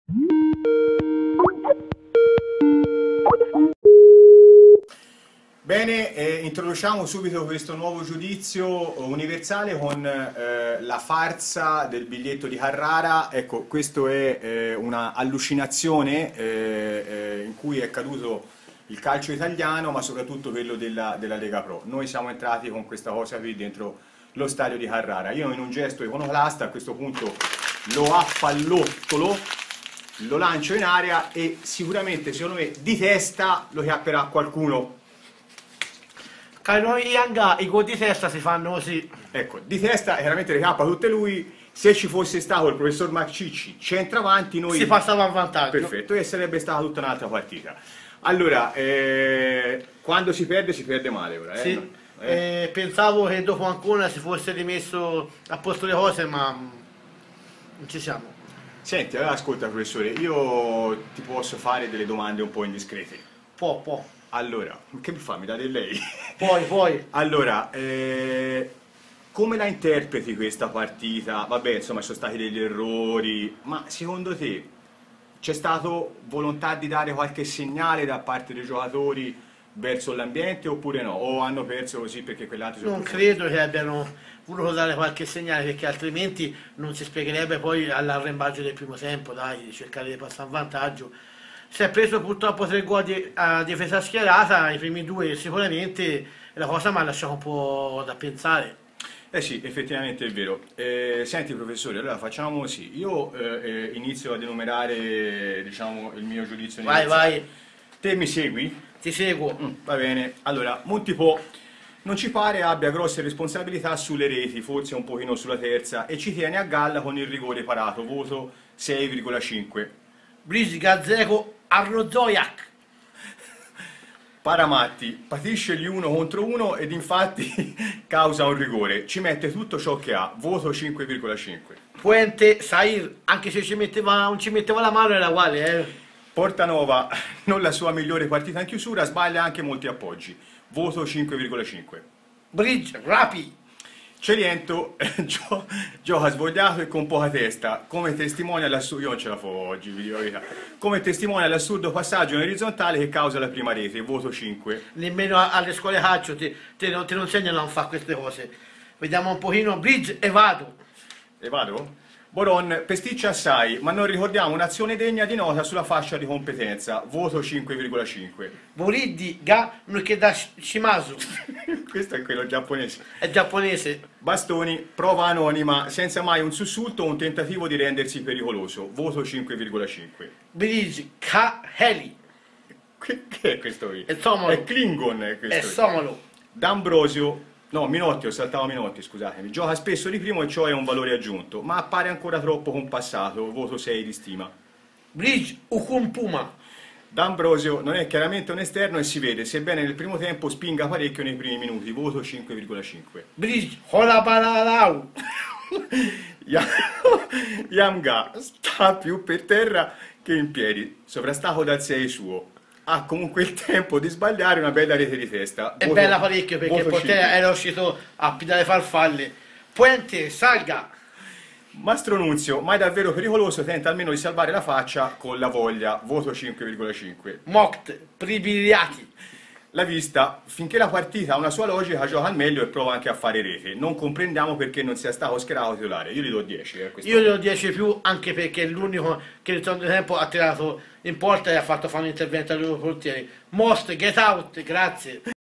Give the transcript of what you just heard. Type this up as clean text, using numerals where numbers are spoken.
Bene, introduciamo subito questo nuovo giudizio universale con la farsa del biglietto di Carrara. Ecco, questo è una allucinazione in cui è caduto il calcio italiano, ma soprattutto quello della Lega Pro. Noi siamo entrati con questa cosa qui dentro lo stadio di Carrara. Io in un gesto iconoclasta a questo punto lo appallottolo, lo lancio in aria e sicuramente, secondo me, di testa lo chiapperà qualcuno. Caro Yanga, i gol di testa si fanno così. Ecco, di testa chiaramente le cappa tutte lui. Se ci fosse stato il professor Marcicci centravanti, noi... Si passava in vantaggio. Perfetto, e sarebbe stata tutta un'altra partita. Allora, quando si perde male ora. Sì. Pensavo che dopo Ancona si fosse rimesso a posto le cose, ma non ci siamo. Senti, allora ascolta professore, io ti posso fare delle domande un po' indiscrete. Può. Allora, che mi fa? Mi date lei? Poi. Allora, come la interpreti questa partita? Vabbè, insomma, ci sono stati degli errori, ma secondo te c'è stata volontà di dare qualche segnale da parte dei giocatori verso l'ambiente oppure no? O hanno perso così perché quell'altro sono... Non credo che abbiano voluto dare qualche segnale, perché altrimenti non si spiegherebbe poi all'arrembaggio del primo tempo, dai, cercare di passare in vantaggio. Si è preso purtroppo 3 gol a difesa schierata, i primi 2 sicuramente, la cosa mi ha lasciato un po' da pensare. Eh sì, effettivamente è vero. Senti professore, allora facciamo così, io inizio ad enumerare, diciamo, il mio giudizio. Vai. Te mi segui? Ti seguo. Va bene, allora, Montipò non ci pare abbia grosse responsabilità sulle reti, forse un pochino sulla terza, e ci tiene a galla con il rigore parato, voto 6,5. Brigi Gazzeco Arrozoiac. Paramatti patisce gli 1 contro 1 ed infatti causa un rigore, ci mette tutto ciò che ha, voto 5,5. Puente Sair, anche se non ci metteva la mano era uguale, Portanova, non la sua migliore partita in chiusura, sbaglia anche molti appoggi, voto 5,5. Bridge Rapi. Celiento gioca svogliato e con poca testa, come testimonia l'assurdo, io non ce la fo oggi, vi dico la verità, come testimonia l'assurdo passaggio in orizzontale che causa la prima rete, voto 5. Nemmeno alle scuole calcio te non insegnano a non fare queste cose. Vediamo un pochino Bridge e vado. E vado? Boron pesticcia assai, ma non ricordiamo un'azione degna di nota sulla fascia di competenza, voto 5,5. Moriddi Ga Nukeda Shimazu. Questo è quello giapponese. È giapponese. Bastoni, prova anonima, senza mai un sussulto o un tentativo di rendersi pericoloso, voto 5,5. Bridge Ka Heli. Che è questo qui? È Somalo. È Klingon questo È qui. Somalo. D'Ambrosio, no, Minotti, ho saltato Minotti, scusatemi, gioca spesso di primo e ciò è un valore aggiunto, ma appare ancora troppo compassato, voto 6 di stima. Bridge Ukumpuma. D'Ambrosio non è chiaramente un esterno e si vede, sebbene nel primo tempo spinga parecchio nei primi minuti, voto 5,5. Bridge Holabalalau. Yamga sta più per terra che in piedi, sovrastato dal 6 suo. Ha comunque il tempo di sbagliare una bella rete di testa. È bella parecchio perché il portiere era uscito a pidare farfalle. Puente Salga. Mastro Nunzio, mai davvero pericoloso, tenta almeno di salvare la faccia con la voglia, voto 5,5. Moct Pribiliati. La vista, finché la partita ha una sua logica, gioca al meglio e prova anche a fare rete. Non comprendiamo perché non sia stato schierato titolare. Io gli do 10. Io gli do 10 più, anche perché è l'unico che nel secondo tempo ha tirato in porta e ha fatto fare un intervento ai loro portieri. Most, get out, grazie.